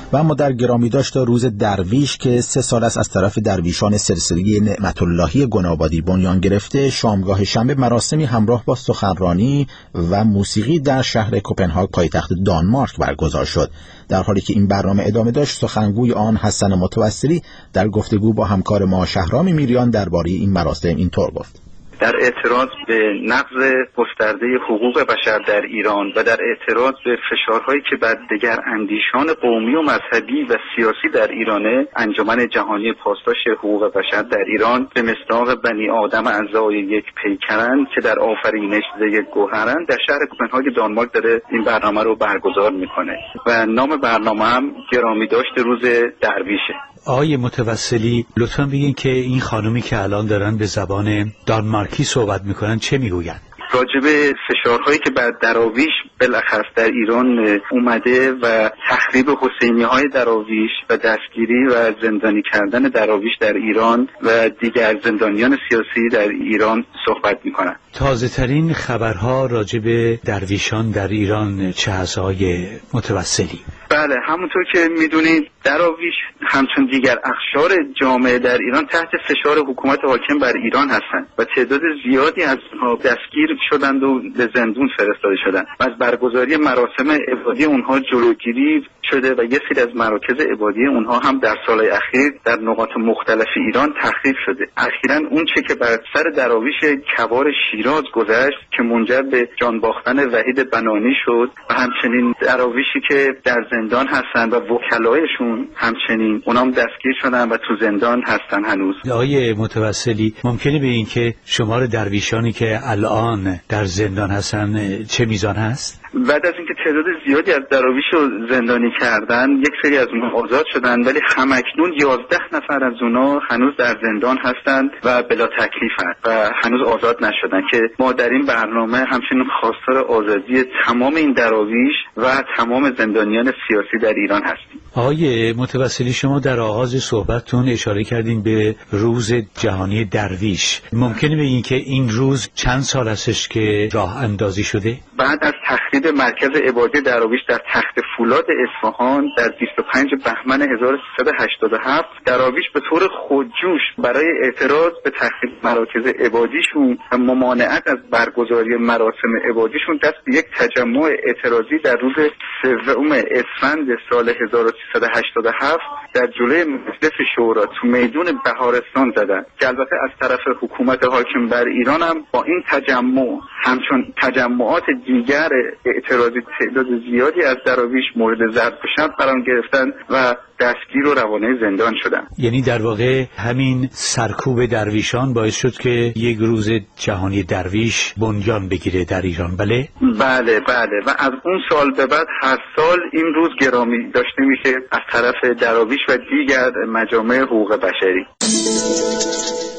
و اما در گرامی داشت روز درویش که 3 سال است از طرف درویشان سلسله نعمت اللهی گنابادی بنیان گرفته، شامگاه شنبه مراسمی همراه با سخنرانی و موسیقی در شهر کوپنهاگ پایتخت دانمارک برگزار شد. در حالی که این برنامه ادامه داشت، سخنگوی آن حسن متوسلی در گفتگو با همکار ما شهرام میریان درباره این مراسم اینطور گفت: در اعتراض به نقض گسترده حقوق بشر در ایران و در اعتراض به فشارهایی که بر دیگر اندیشان قومی و مذهبی و سیاسی در ایران، انجمن جهانی پاسداش حقوق بشر در ایران به مصداق بنی آدم اعضای یک پیکرند که در آفرینش یک گوهرند، در شهر کوپنهاگ دانمارک داره این برنامه رو برگزار میکنه و نام برنامه هم گرامی داشت روز درویشه. آقای متوسلی، لطفاً بگین که این خانومی که الان دارن به زبان دانمارکی صحبت میکنن چه میگوین؟ راجب فشارهایی که بر دراویش بالاخص در ایران اومده و تخریب حسینی‌های دراویش و دستگیری و زندانی کردن دراویش در ایران و دیگر زندانیان سیاسی در ایران صحبت میکنن. تازه ترین خبرها راجب درویشان در ایران چه هست آقای متوسلی؟ بله، همونطور که میدونید دراویش همچون دیگر اقشار جامعه در ایران تحت فشار حکومت حاکم بر ایران هستند و تعداد زیادی از اونها دستگیر شدند و به زندون فرستاده شدند و از برگزاری مراسم عبادی اونها جلوگیری شده و یه سری از مراکز عبادی اونها هم در سالهای اخیر در نقاط مختلف ایران تخریب شده. اخیراً اون چه که بر سر دراویش کوار شیراز گذشت که منجر به جان باختن وحید بنانی شد و همچنین دراویشی که در زندان هستن و وکلایشون همچنین اونام دستگیر شدن و تو زندان هستن هنوز. آقای متوسلی، ممکنه به این که شمار درویشانی که الان در زندان هستن چه میزان هست؟ بعد از اینکه تعداد زیادی از دراویش رو زندانی کردن، یک سری از اونها آزاد شدن، ولی همکنون 11 نفر از اونها هنوز در زندان هستند و بلا تکلیفن و هنوز آزاد نشدن که ما در این برنامه همچنین خواستار آزادی تمام این دراویش و تمام زندانیان سیاسی در ایران هستیم. آقای متوسلی، شما در آغاز صحبتتون اشاره کردین به روز جهانی درویش. ممکنه بگین که این روز چند سال هستش که راه اندازی شده؟ بعد از تخریب مرکز عبادی دراویش در تخت فولاد اصفهان در 25 بهمن 1387 دراویش به طور خودجوش برای اعتراض به تخریب مراکز عبادیشون و ممانعت از برگزاری مراسم عبادیشون دست به یک تجمع اعتراضی در روز 3 اسفند سال 1387 در جلوی مجلس شورا تو میدون بهارستان زدن که البته از طرف حکومت حاکم بر ایران هم با این تجمع همچون تجمعات دیگر اعتراضی تعداد زیادی از دراویش مورد ضرب و شتم قرار گرفتن و دستگیر و روانه زندان شدن. یعنی در واقع همین سرکوب درویشان باعث شد که یک روز جهانی درویش بنیان بگیره در ایران. بله؟ بله و از اون سال به بعد هر سال این روز گرامی داشته میشه از طرف دراویش و دیگر مجامع حقوق بشری.